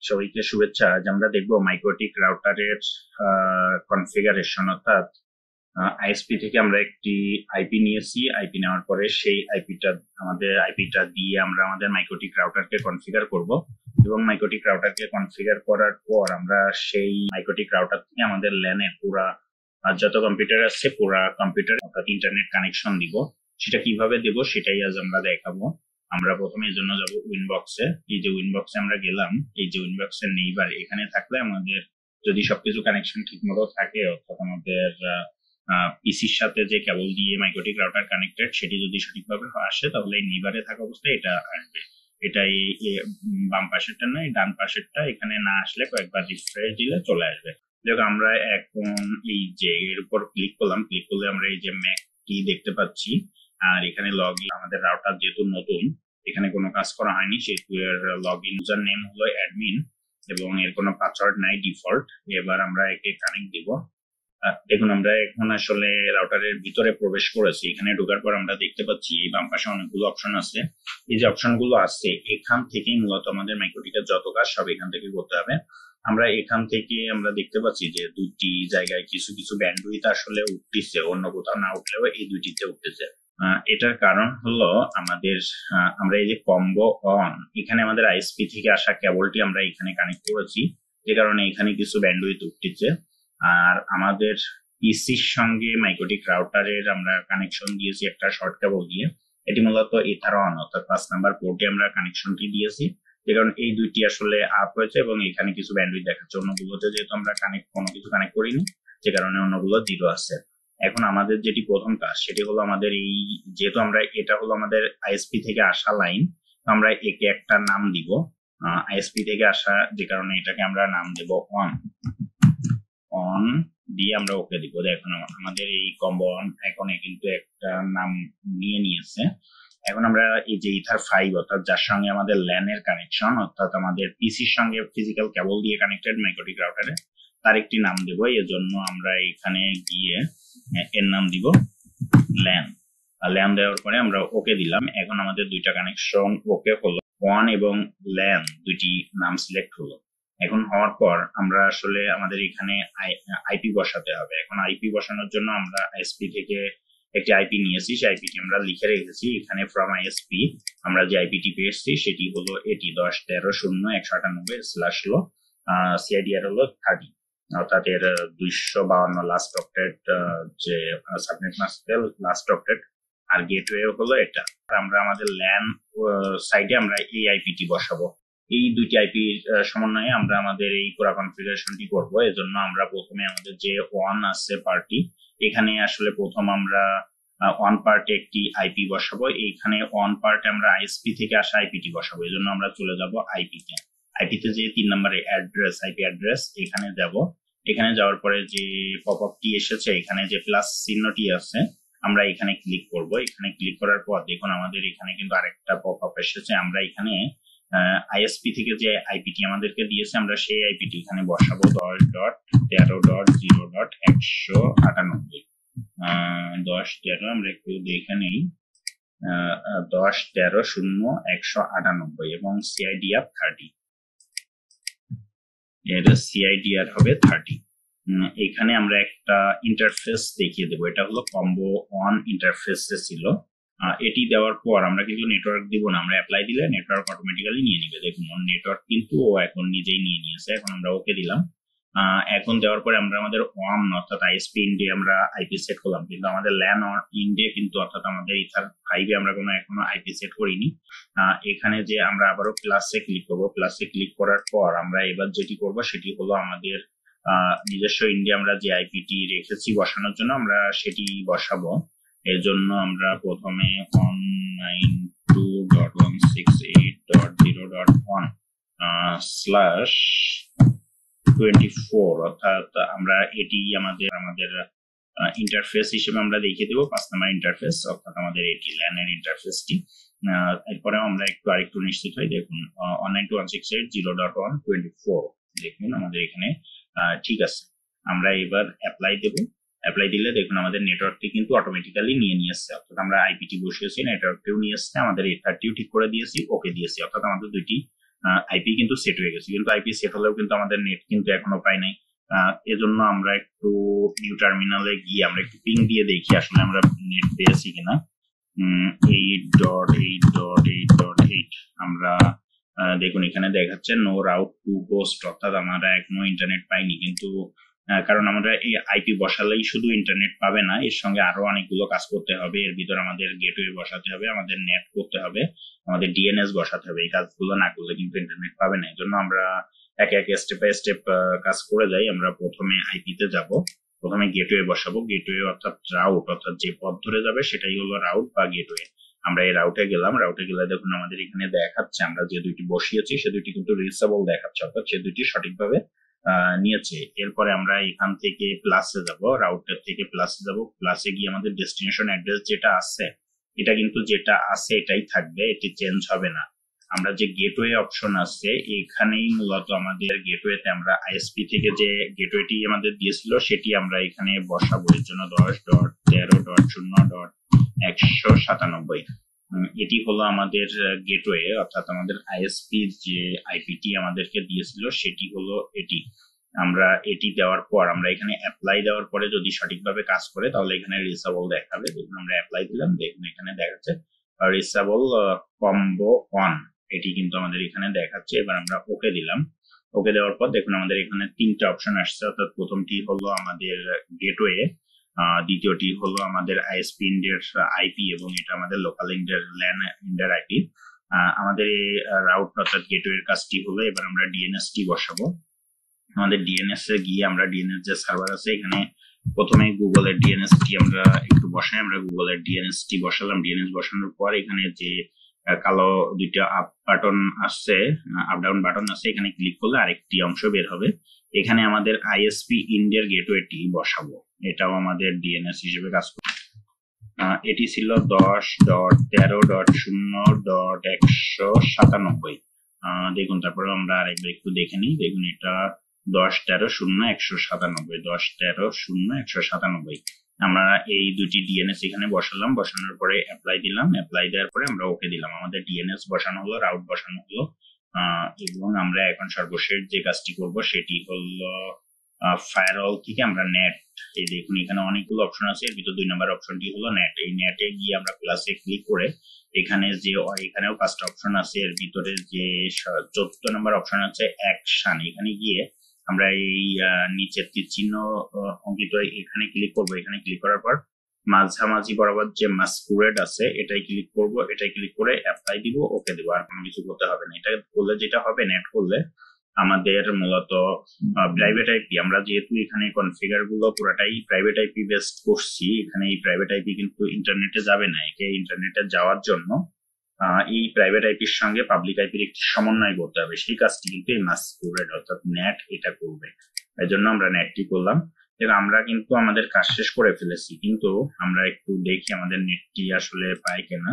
সবাইকে শুভেচ্ছা। আজ আমরা দেখবো মাইক্রোটিক রাউটারের কনফিগারেশন, অর্থাৎ আইএসপি থেকে আমরা একটি আইপি নিয়েছি। আইপি নেওয়ার পরে সেই আইপিটা দিয়ে আমরা আমাদের মাইক্রোটিক রাউটারকে কনফিগার করব, এবং মাইক্রোটিক রাউটারকে কনফিগার করার পর আমরা সেই মাইক্রোটিক রাউটার থেকে আমাদের ল্যানে পুরা যত কম্পিউটার আছে পুরা কম্পিউটার অর্থাৎ ইন্টারনেট কানেকশন দিব। সেটা কিভাবে দেব সেটাই আজ আমরা দেখাবো। আমরা প্রথমে এর জন্য যাব উইনবক্সে। এই যে উইনবক্সে আমরা গেলাম, এই যে উইনবক্সের নেইবার এখানে থাকলে আমাদের যদি সবকিছু কানেকশন ঠিক মতো থাকে, অর্থাৎ আমাদের পিসির সাথে যে কেবল দিয়ে মাইক্রোটিক রাউটার কানেক্টেড সেটি যদি সঠিকভাবে আসে, তাহলে এই নেইবারে থাকা অবস্থায় এটা আসবে। এটাই বাম পাশেরটা নয়, ডান পাশেরটা এখানে না আসলে কয়েকবার রিফ্রেশ দিলে চলে আসবে। দেখো আমরা এখন এই যে এর উপর ক্লিক করলাম, ক্লিক করলে আমরা এই যে ম্যাকটি দেখতে পাচ্ছি। আর এখানে লগ ইন, আমাদের রাউটার যেহেতু নতুন, এখানে কোনো কাজ করা হয়নি, সেহেতু এর লগ ইন ইউজার নেম হলো অ্যাডমিন এবং এর কোনো পাসওয়ার্ড নাই, ডিফল্ট। এবার আমরা একে কানেক্ট দিব। দেখুন আমরা এখন আসলে রাউটারের ভিতরে প্রবেশ করেছি। এখানে ঢোকার পর আমরা দেখতে পাচ্ছি এই বাম পাশে অনেকগুলো অপশন আছে। এই যে অপশনগুলো আছে এখান থেকেই মূলত আমাদের মাইক্রোটিকের যত কাজ সব এখান থেকে করতে হবে। আমরা এখান থেকে আমরা দেখতে পাচ্ছি যে দুইটি জায়গায় কিছু কিছু ব্যান্ডউইথ আসলে উঠতেছে, অন্য কোথাও না উঠলেও এই দুইটিতে উঠতেছে। এটার কারণ হলো আমাদের আমরা এই যে কম্বো অন, এখানে আমাদের আইএসপি থেকে আসা কেবলটি আমরা এখানে কানেক্ট করেছি, যে কারণে এখানে কিছু ব্যান্ডউইথ উঠতেছে। আর আমাদের পিসির সঙ্গে মাইক্রোটিক রাউটারের আমরা কানেকশন দিয়েছি একটা শর্ট কেবল দিয়ে। এটি মূলত ইথারন অর্থাৎ 5 নাম্বার পোর্টে আমরা কানেকশনটি দিয়েছি, যে কারণে এই দুইটি আসলে আপ হয়েছে এবং এখানে কিছু ব্যান্ডউইথ দেখাচ্ছে। অন্যগুলোতে যেহেতু আমরা কোনো কিছু কানেক্ট করিনি, যে কারণে অন্যগুলো 0 আছে। এখন আমাদের যেটি প্রথম কাজ সেটি হলো আমাদের এই, যেহেতু আমরা এটা হলো আমাদের আইএসপি থেকে আসা লাইন, আমরা একে একটা নাম দিব। আইএসপি থেকে আসা, যে কারণে এটাকে আমরা নাম দেব অন। অন দিয়ে আমরা ওকে দিব। দেখুন আমাদের এই কম্বো অন এখন কিন্তু একটা নাম নিয়ে নিয়েছে। এখন আমরা এই যে ইথার 5 অর্থাৎ যার সঙ্গে আমাদের ল্যান এর কানেকশন, অর্থাৎ আমাদের পিসির সঙ্গে ফিজিক্যাল কেবল দিয়ে কানেক্টেড মাইক্রোটিক রাউটারে, তার একটি নাম দেব। এর জন্য আমরা এখানে গিয়ে এর নাম দিব ল্যান। ল্যান দেওয়ার পরে আমরা ওকে দিলাম। এখন আমাদের দুইটা কানেকশন ওকে হলো, ওয়ান এবং ল্যান দুইটি নাম সিলেক্ট হলো। এখন হওয়ার পর আমরা আসলে আমাদের এখানে আইপি বসাতে হবে। এখন আইপি বসানোর জন্য আমরা আইএসপি থেকে একটি আইপি নিয়েছি, সেই আইপিটি আমরা লিখে রেখেছি এখানে। ফ্রম আইএসপি আমরা যে আইপিটি পেয়েছি সেটি হলো এটি 10.13.0.198/লো। সিআইডিআর হলো 30, অর্থাৎ এর 252 লাস্ট অক্টেট, যে সাবনেট মাস্কের লাস্ট অক্টেট। আর গেটওয়ে হলো এটা। আমরা আমাদের ল্যান সাইডে আমরা এই আইপিটি বসাবো। এই দুইটি আইপি সমন্বয়ে আমরা আমাদের এই পুরো কনফিগারেশনটি করব। এজন্য আমরা প্রথমে আমাদের যে ওয়ান আছে পার্টি, এখানে আসলে প্রথম আমরা ওয়ান পার্টে একটি আইপি বসাবো। এইখানে ওয়ান পার্টে আমরা আইএসপি থেকে আসা আইপিটি বসাবো। এজন্য আমরা চলে যাব আইপিতে। আইপিতে যে 3 নম্বরে অ্যাড্রেস, আইপি অ্যাড্রেস, এখানে যাব। এখানে যাওয়ার পরে যে পপ আপটি এসেছে, এখানে যে প্লাস চিহ্নটি আছে, আমরা এখানে ক্লিক করব। এখানে ক্লিক করার পর দেখুন আমাদের এখানে কিন্তু আরেকটা পপ আপ এসেছে। আমরা এখানে আইএসপি থেকে যে আইপিটি আমাদেরকে দিয়েছে, আমরা সেই আইপিটি এখানে বসাবো 10.13.0.198। 10.13 আমরা একটু দেখে নেই, 10.13.0.198 এবং সিআইডিআর 30। এর সিআইডিআর হবে 30। এখানে আমরা একটা ইন্টারফেস দেখিয়ে দেবো। এটা হলো কম্বো অন ইন্টারফেসে ছিল। এটি দেওয়ার পর আমরা কিন্তু নেটওয়ার্ক দিব না, আমরা অ্যাপ্লাই দিলে নেটওয়ার্ক অটোমেটিক্যালি নিয়ে নিবে। দেখুন নেটওয়ার্ক কিন্তু ও এখন নিজেই নিয়ে নিয়েছে। এখন আমরা ওকে দিলাম। এখন দেওয়ার পরে আমরা আমাদের ওয়ান অর্থাৎ আইএসপি ইন্ডে আমরা আইপি সেট করলাম, কিন্তু আমাদের ল্যান ইন্ডে কিন্তু অর্থাৎ আমাদের ইথার 5-এ আমরা কোনো এখনো আইপি সেট করিনি। এখানে যে আমরা আবারও প্লাসে ক্লিক করব। প্লাসে ক্লিক করার পর আমরা এবার যেটি করব সেটি হলো আমাদের নিজস্ব ইন্ডে আমরা যে আইপিটি রেখেছি বসানোর জন্য, আমরা সেটি বসাবো। এর জন্য আমরা প্রথমে 192.168.0.1/24 অর্থাৎ আমরা এটি আমাদের ইন্টারফেস হিসেবে আমরা দেখিয়ে দেবো। 5 নম্বর ইন্টারফেস, অর্থাৎ আমাদের এটি ল্যানের ইন্টারফেসটি। এরপরে আমরা আরেকটু নিশ্চিত হই। দেখুন 192.168.0.124, দেখুন আমাদের এখানে ঠিক আছে। আমরা এবার অ্যাপ্লাই দেব। অ্যাপ্লাই দিলে দেখুন আমাদের নেটওয়ার্কটি কিন্তু অটোমেটিক্যালি নিয়ে নিয়েছে, অর্থাৎ আমরা আইপিটি বসিয়েছি, নেটওয়ার্কটিও নিয়ে এসছে, আমাদের A30ও ঠিক করে দিয়েছি, ওকে দিয়েছি, অর্থাৎ আমাদের দুইটি আইপি কিন্তু সেট হয়ে গেছে, কিন্তু আইপি সেট হলেও কিন্তু আমাদের নেট কিন্তু এখনো পাই নাই। এজন্য আমরা একটু নিউ টার্মিনালে গিয়ে আমরা একটু পিং দিয়ে দেখি আসলে আমরা নেট পেয়েছি কিনা। 8.8.8.8 আমরা দেখুন এখানে দেখাচ্ছে নো রাউট টু হোস্ট, অর্থাৎ আমরা এখনো ইন্টারনেট পাইনি। কিন্তু কারণ আমরা এই আইপি বসালেই শুধু ইন্টারনেট পাবে না, এর সঙ্গে আরো অনেকগুলো কাজ করতে হবে। এর ভিতর আমাদের গেটওয়ে বসাতে হবে, আমাদের নেট করতে হবে, আমাদের ডিএনএস বসাতে হবে। এই কাজগুলো না করলে কিন্তু ইন্টারনেট পাবে না। এই জন্য আমরা একে একে স্টেপ বাই স্টেপ কাজ করে যাই। আমরা প্রথমে আইপি তে যাব, প্রথমে গেটওয়ে বসাবো। গেটওয়ে অর্থাৎ রাউট, অর্থাৎ যে পথ ধরে যাবে সেটাই হলো রাউট বা গেটওয়ে। আমরা এই রাউটে গেলাম, রাউটে গেলে দেখুন আমাদের এখানে দেখাচ্ছে আমরা যে দুইটি বসিয়েছি সে দুইটি কিন্তু রিচেবল দেখাচ্ছে, অর্থাৎ সে দুইটি সঠিকভাবে নিয়েছে। এরপরে আমরা এখান থেকে প্লাসে যাব, রাউটার থেকে প্লাসে যাব। প্লাসে গিয়ে আমাদের ডেস্টিনেশন অ্যাড্রেস যেটা আছে এটা কিন্তু যেটা আছে এটাই থাকবে, এটি চেঞ্জ হবে না। আমরা যে গেটওয়ে অপশন আছে এখানেই মূলত আমাদের গেটওয়েতে আমরা আইএসপি থেকে যে গেটওয়েটি আমাদের দিয়েছিল সেটি আমরা এখানে বসাবো। এর জন্য 10.13.0.197 এটি হলো আমাদের গেটওয়ে, অর্থাৎ আমাদের আইএসপি যে আইপিটি আমাদেরকে দিয়েছিল সেটি হলো এটি। আমরা এটি দেওয়ার পর আমরা এখানে অ্যাপ্লাই দেওয়ার পরে যদি সঠিকভাবে কাজ করে তাহলে এখানে রিচেবল দেখাবে। দেখুন আমরা অ্যাপ্লাই দিলাম, দেখুন এখানে দেখাচ্ছে রিচেবল কম্বো অন, এটি কিন্তু আমাদের এখানে দেখাচ্ছে। এবার আমরা ওকে দিলাম। ওকে দেওয়ার পর দেখুন আমাদের এখানে তিনটা অপশন আসছে, অর্থাৎ প্রথমটি হলো আমাদের গেটওয়ে, দ্বিতীয়টি হলো আমাদের আইএসপি ইন্ডিয়ার আইপি এবং এটা আমাদের লোকাল ইন্ডিয়ার ল্যান ইন্ডিয়ার আইপি। আমাদের এই রাউট অর্থাৎ গেটওয়ের কাজটি হলো এবার আমরা ডিএনএস টি বসাবো। আমাদের ডিএনএস এ গিয়ে আমরা ডিএনএস যে সার্ভার আছে এখানে প্রথমে গুগলের ডিএনএস টি আমরা একটু বসাই। আমরা গুগলের ডিএনএস টি বসালাম। ডিএনএস বসানোর পর এখানে যে কালো দুইটা আপ বাটন আসছে, আপ ডাউন বাটন আছে, এখানে ক্লিক করলে আরেকটি অংশ বের হবে। এখানে আমাদের আইএসপি ইন্ডিয়ার গেটওয়েটি বসাবো, এটাও আমাদের ডিএনএস হিসেবে কাজ করবে। এটি ছিল 10.13.0.197। দেখুন তারপরে আমরা আরেকবার একটু দেখে নিই। দেখুন এটা 10.13.0.197, 10.13.0.197। আমরা এই দুটি ডিএনএস এখানে বসালাম, বসানোর পরে অ্যাপ্লাই দিলাম। অ্যাপ্লাই দেওয়ার পরে আমরা ওকে দিলাম। আমাদের ডিএনএস বসানো হলো, রাউট বসানো হলো, এবং আমরা এখন সর্বশেষ যে কাজটি করব সেটি হলো ফায়ারওয়াল থেকে আমরা নেট, এই দেখুন এখানে অনেকগুলো অপশন আছে, এর ভিতর 2 নম্বর অপশনটি হলো নেট। এই নেটে গিয়ে আমরা প্লাসে ক্লিক করে এখানে যে এখানেও 5টা অপশন আছে, এর ভিতরে যে 14 নম্বর অপশন আছে অ্যাকশন, এখানে গিয়ে আমরা এই নিচের তীর চিহ্ন অঙ্কিত এখানে ক্লিক করব। এখানে ক্লিক করার পর মাঝামাঝি বরাবর যে মাস্কুরেড আছে এটাই ক্লিক করব। এটাই ক্লিক করে অ্যাপ্লাই দিব, ওকে দিব, আর কোনো কিছু করতে হবে না। এটা করলে যেটা হবে, নেট করলে আমাদের মূলত প্রাইভেট আইপি, আমরা যেহেতু এখানে কনফিগার গুলো পুরাটাই প্রাইভেট আইপি বেসড করছি, এখানে এই প্রাইভেট আইপি কিন্তু ইন্টারনেটে যাবে না। একে ইন্টারনেটে যাওয়ার জন্য এই প্রাইভেট আইপির সঙ্গে পাবলিক আইপির একটি সমন্বয় করতে হবে। সেই কাজটি কিন্তু এই মাস্কুরেড অর্থাৎ নেট এটা করবে। এই জন্য আমরা নেটটি করলাম। আমরা কিন্তু আমাদের কাজ শেষ করে ফেলেছি, কিন্তু আমরা একটু দেখি আমাদের নেটটি আসলে পায় কিনা।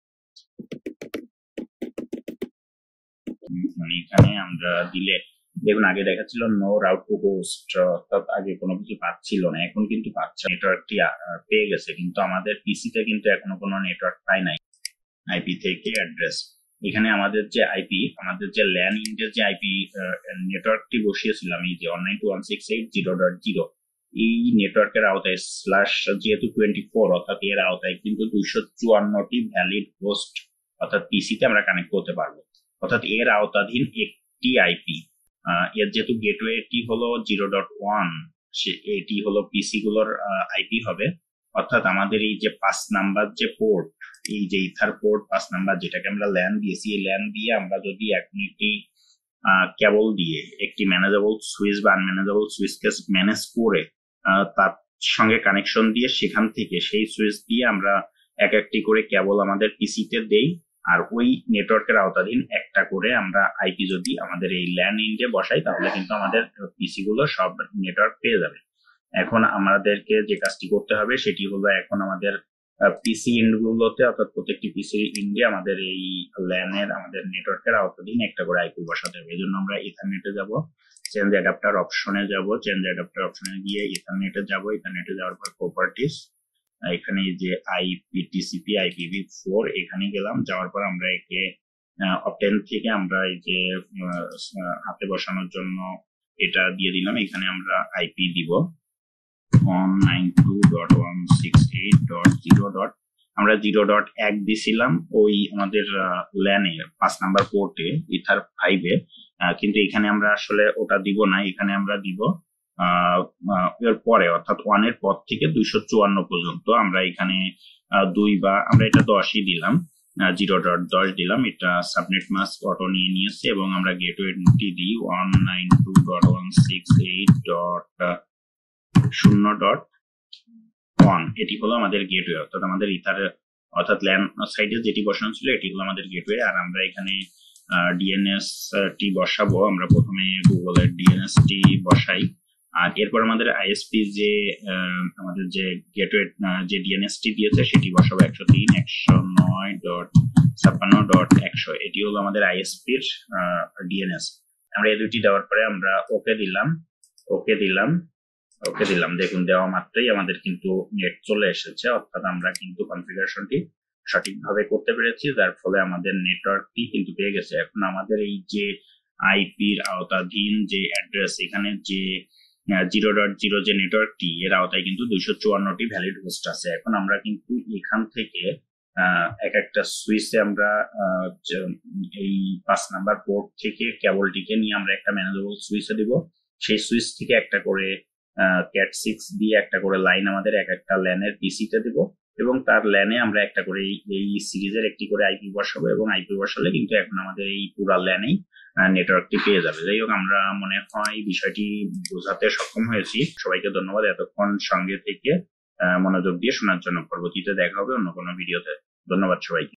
এখানে আমরা দিলে দেখুন আগে দেখাচ্ছিল নো রাউট টু হোস্ট, অর্থাৎ আগে কোনো কিছু পাচ্ছিল না, এখন কিন্তু পাচ্ছে। নেটওয়ার্কটি পেয়ে গেছে, কিন্তু আমাদের পিসিতে কিন্তু এখনো কোনো নেটওয়ার্ক পায় নাই। আইপি থেকে অ্যাড্রেস, এখানে আমাদের যে আইপি, আমাদের যে ল্যান ইন্ডিয়ার যে আইপি নেটওয়ার্কটি বসিয়েছিলাম এই যে 192.168.0.0, এই নেটওয়ার্কের আওতায় স্ল্যাশ যেহেতু 24, অর্থাৎ এর আওতায় কিন্তু 254টি ভ্যালিড হোস্ট অর্থাৎ পিসিতে আমরা কানেক্ট করতে পারবো। অর্থাৎ এর আওতাধীন একটি আইপি, এর যেহেতু গেটওয়েটি হলো 0.1, এটি হলো পিসি গুলোর আইপি হবে। অর্থাৎ আমাদের এই যে 5 নাম্বার যে পোর্ট, এই যে ইথার পোর্ট 5 নাম্বার যেটাকে আমরা ল্যান দিয়েছি, এই ল্যান দিয়ে আমরা যদি এখন একটি কেবল দিয়ে একটি ম্যানেজেবল সুইচ বা আনম্যানেজেবল সুইচকে ম্যানেজ করে তার সঙ্গে কানেকশন দিয়ে সেখান থেকে সেই সুইচ দিয়ে আমরা এক একটি করে কেবল আমাদের পিসিতে দেই, আর ওই নেটওয়ার্কের আওতাধীন একটা করে আমরা আইপি যদি আমাদের এই ল্যান ইন্ডে বসাই তাহলে কিন্তু আমাদের পিসি গুলো সব নেটওয়ার্ক পেয়ে যাবে। এখন আমাদেরকে যে কাজটি করতে হবে সেটি হলো এখন আমাদের পিসি ইন্ড গুলোতে, অর্থাৎ প্রত্যেকটি পিসি ইন্ডে আমাদের এই ল্যানের আমাদের নেটওয়ার্কের আওতাধীন একটা করে আইপি বসাতে হবে। এই জন্য আমরা ইথারনেটে যাব, চেঞ্জ অ্যাডাপ্টার অপশনে যাব, চেঞ্জ অ্যাডাপ্টার অপশনে গিয়ে ইথারনেটে যাব। ইথারনেটে যাওয়ার পর প্রপার্টিস, এখানে যে আইপি টিসিপি IPv4 এখানে গেলাম। যাওয়ার পর আমরা একে অপটেন থেকে আমরা এই যে হাতে বসানোর জন্য এটা দিয়ে দিলাম। এখানে আমরা আইপি দিব 192.168.0. আমরা 0.1 দিছিলাম ওই আমাদের ল্যানে 5 নাম্বার পোর্টে ইথার 5-এ, কিন্তু এখানে আমরা আসলে ওটা দিব না। এখানে আমরা দিব এর পরে অর্থাৎ 1 এর পর থেকে 254 পর্যন্ত আমরা এখানে 2 বা আমরা এটা 10ই দিলাম, 0.10 দিলাম। এটা সাবনেট মাস্ক অটো নিয়ে নিয়েছে এবং আমরা গেটওয়েটি দিই 192.168.0.1। এটি হলো আমাদের গেটওয়ে, অর্থাৎ আমাদের ইথার অর্থাৎ ল্যান সাইডে যেটি বসানো ছিল এটি হলো আমাদের গেটওয়ে। আর আমরা এখানে ডিএনএস টি বসাবো। আমরা প্রথমে গুগলের ডিএনএস টি বসাই, আর এরপর আমাদের আইএসপি যে আমাদের যে গেটওয়ে যে ডিএনএস টি দিয়েছে সেটি বসাবো 103.159.100। এটি হলো আমাদের আইএসপির ডিএনএস। আমরা এই দুটি দেওয়ার পরে আমরা ওকে দিলাম। দেখুন দেওয়া মাত্রই আমাদের কিন্তু নেট চলে এসেছে, অর্থাৎ আমরা কিন্তু কনফিগারেশনটি সঠিকভাবে করতে পেরেছি, যার ফলে আমাদের নেটওয়ার্কটি কিন্তু পেয়ে গেছে। এখন আমাদের এই যে আইপির আওতাধীন যে অ্যাড্রেস, এখানে যে 0.0 যে নেটওয়ার্কটি এর আওতায় কিন্তু 254টি ভ্যালিড হোস্ট আছে। এখন আমরা কিন্তু এখান থেকে এক একটা সুইচে আমরা এই 5 নাম্বার পোর্ট থেকে কেবলটিকে নিয়ে আমরা একটা ম্যানেজেবল সুইচে দিব। সেই সুইচ থেকে একটা করে ক্যাট 6 দিয়ে একটা করে লাইন আমাদের এক একটা ল্যানের পিসিতে দিব এবং তার ল্যানে আমরা একটা করে এই সিরিজের একটি করে আইপি বসাবো এবং আইপি বসালে কিন্তু এখন আমাদের এই পুরো ল্যানেই নেটওয়ার্কটি পেয়ে যাবে। যাই হোক, আমরা মনে হয় বিষয়টি বোঝাতে সক্ষম হয়েছি। সবাইকে ধন্যবাদ এতক্ষণ সঙ্গে থেকে মনোযোগ দিয়ে শোনার জন্য। পরবর্তীতে দেখা হবে অন্য কোনো ভিডিওতে। ধন্যবাদ সবাইকে।